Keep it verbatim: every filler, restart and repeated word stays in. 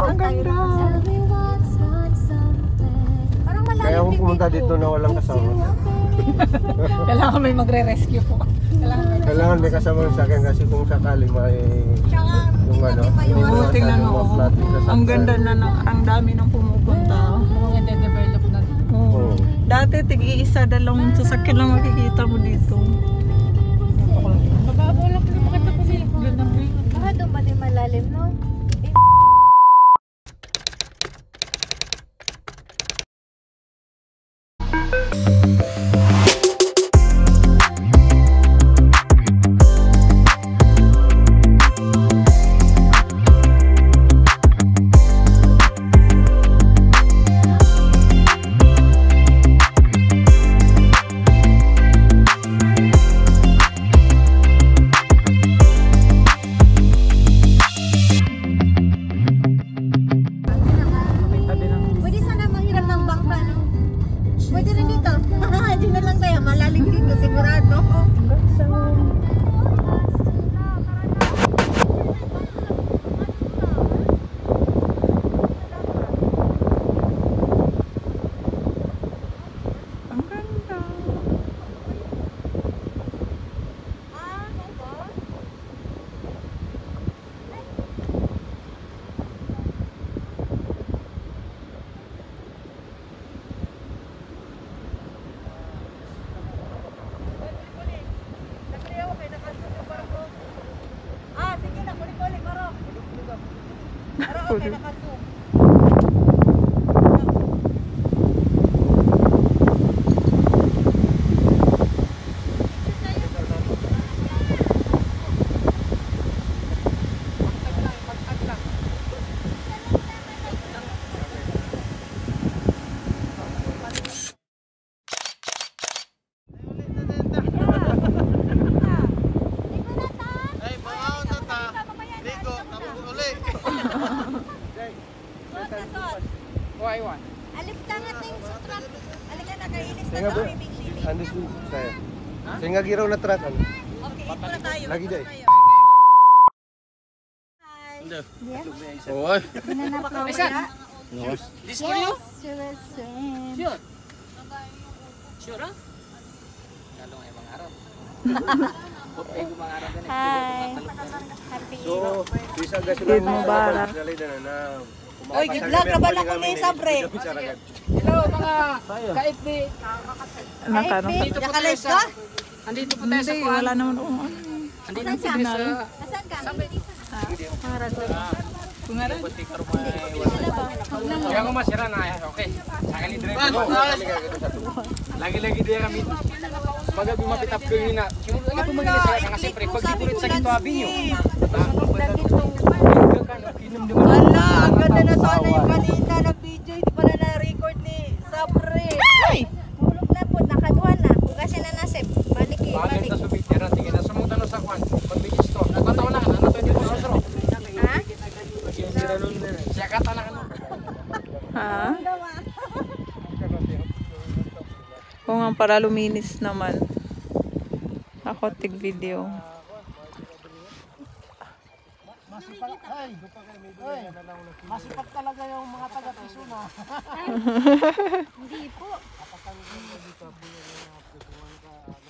Ang ganda. Kaya kung pumunta dito na walang kasama. Kailangan may magre-rescue po. Kailangan may, Kailangan may kasama sa akin kasi kung sakali may yung ano, Buting na no. Ang ganda na, na ang dami nang pumupunta. Mga de-develop na. Oo. Dati tig-iisa dalawang sasakyan lang makikita mo dito. Mababaw lang na makita ko sila. Ganda mo yun. Baka doon ba din malalim, no? Pwede sana manghiram ng bangka, no? Pwede rin dito. Hindi na lang tayo. Malalim dito, sigurado. Ang ganda. Ah, sige na. Kulit-kulit, Maro. Maro, okay na kaso. Alip ka nga ting sutra. Alika na, kainis na sa bibig sili. Ano saya? Saya nga giraw na truck ano. Okay, ito na tayo. Lagi day. Hi. Yes. Oy. Ginanap ka wala? This for you? Sure, same. Sure. Sure ah? Kalong ay mga araw. Okay, kung mga araw din. Hi. Happy. So, bisa gas Eid Mubarak. na. Oy, good luck. Laban ako ni Sabre. Hello mga ka-F B. Nakano? Andito po tayo Nakalive sa... ka? Andito po tayo sa Hindi, kuhan. wala naman. Oh, ano. Andito po tayo sa... Nasaan ka? Bungaran. Kaya ko masira na. Okay. Sakali dire ko. Lagi-lagi dia kami. Magabi mapitap ko yun na. Lagi po magiging sa kasi pre. Pag dito rin sa ginto abi nyo. Wala, ang ganda na sana yung kanina na video. Hindi pa na na-record ni Sabre. Ay! Hulog na po, nakaduha na. Kung kasi na nasip, balik eh, Bakit balik. na subik tira tingin na sumunta na sa kwan. Pagbilis to. Nagkataon na ano twenty four hours ro. Ha? Siya kata na ano. Ha? Kung nga para luminis naman. Ako tig video. Masipag talaga yung mga taga-Tisuna. Hindi po.